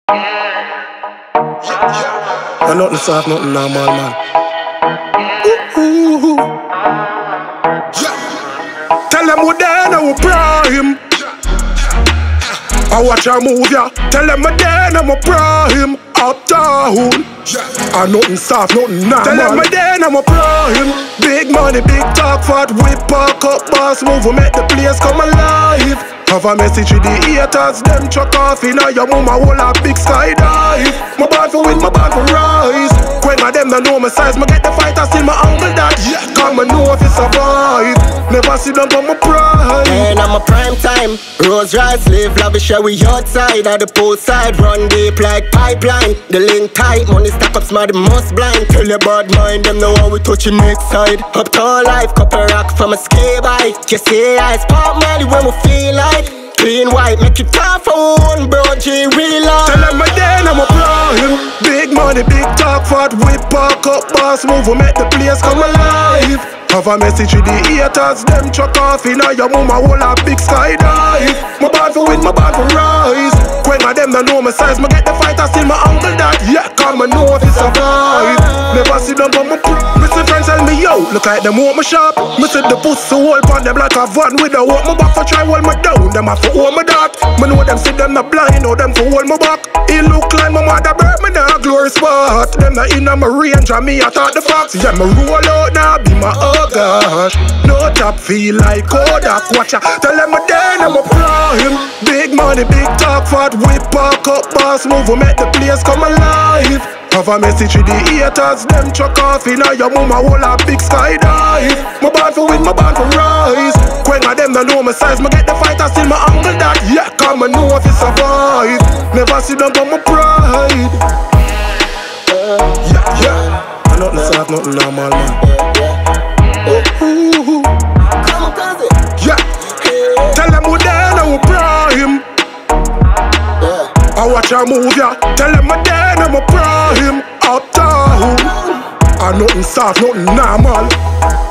And nothing soft, nothing normal, man. Tell them we're there now, we're prime. I watch her move, yeah. Tell them we're there now, we're prime. Uptown. And nothing soft, nothing normal. Tell them we're there now, we're prime. Big money, big talk, fat whip, park up, boss move, we make the place come alive. Have a message with the haters, them chuck off in your mama hold a big skydive. My band for win, my band for rise. When I them don't know my size, me get the fight, I still my angle that. Come and know if you survive. Never sit down for my pride. And I'm a prime time. Rose rice, live lavish, we outside. At the post side, run deep like pipeline. The link tight, money stack up, smart, the most blind. Tell your bad mind, them know how we touching next side. Uptown life, couple rock from a ski bike. You see eyes, pop money when we feel like. Clean white, make it tough for one, bro, G, real life. Tell them my day, I'm a prime. Big money, big talk, fat whip, park up, boss move, we make the place come alive. Have a message with the haters, them chuck off in your mama hold a big skydive. My band for win, my band for rise. When I them don't know my size, me get the fight, I still my uncle that. Yeah, come and know if you survive. Never sit down for my Mr. friends tell me, yo, look like them want my shop. Me see the pussy hold on them like a van with a walk my back for try hold me down. Them have to hold me that. Me know them see them not blind, know them for hold me back. It look like my mother bird, me now glory spot. Them not in my range, and me I thought the fox. Yeah, me roll out now, be my oh gosh. No top feel like Kodak, watch ya. Tell them my day, I'm a prime. Big money, big talk, fat whip, park up, boss move, we make the place come alive. Have a message with the haters, them chuck off in your mama hold a big skydive. My band for win, my band for rise. When I them don't know my size, me get the fight, I still my angle that. Yeah, come and know if you survive. Never sit down for my pride. Yeah. And nothing soft, nothing normal, man. Yeah. Tell them we're there now, we're prime. I watch her move, yeah. Tell them my day, I'm a prime. Uptown. And nothing soft, nothing normal.